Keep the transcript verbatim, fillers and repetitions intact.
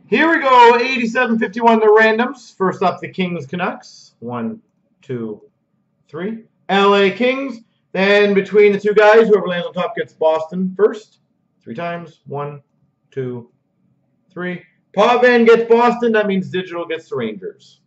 Here we go, eighty-seven fifty-one, the randoms. First up, the Kings Canucks. One, two, three. L A Kings. Then between the two guys, whoever lands on top gets Boston first. Three times. One, two, three. Pavan gets Boston. That means Digital gets the Rangers.